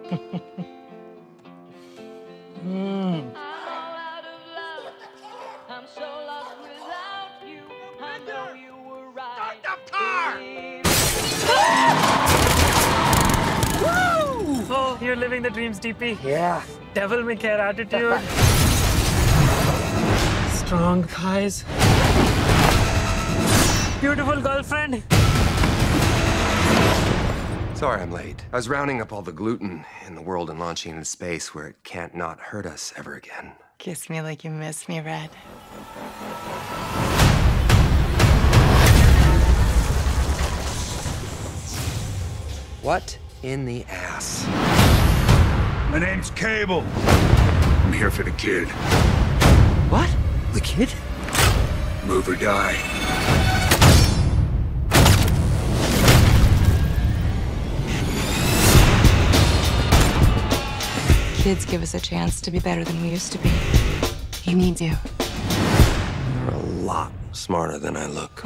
Oh, you're living the dreams, DP. Yeah. Devil may care attitude. Strong thighs. Beautiful girlfriend. Sorry I'm late. I was rounding up all the gluten in the world and launching into space where it can't not hurt us ever again. Kiss me like you miss me, Red. What in the ass? My name's Cable. I'm here for the kid. What? The kid? Move or die. Kids give us a chance to be better than we used to be. He needs you. You're a lot smarter than I look.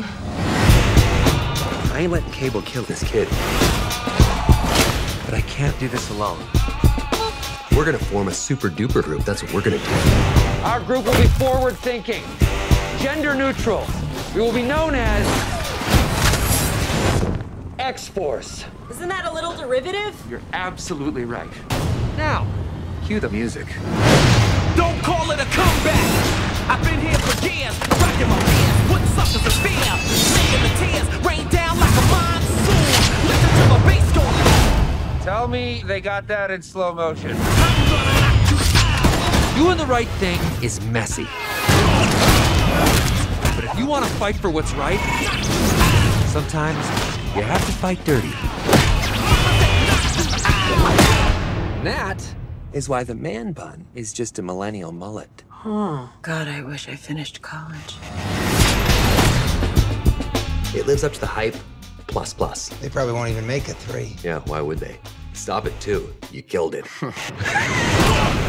I ain't letting Cable kill this kid. But I can't do this alone. We're gonna form a super-duper group. That's what we're gonna do. Our group will be forward-thinking, gender-neutral. We will be known as X-Force. Isn't that a little derivative? You're absolutely right. Now, Cue the music. Don't call it a comeback. I've been here for years, rocking my ears, putting suckers in fear, making the tears rain down like a monsoon. Listen to my bass go. tell me they got that in slow motion. Doing the right thing is messy. But if you want to fight for what's right, sometimes you have to fight dirty. And that is why the man bun is just a millennial mullet. Oh, God, I wish I finished college. It lives up to the hype, plus plus. They probably won't even make a 3. Yeah, why would they? Stop it, too. You killed it.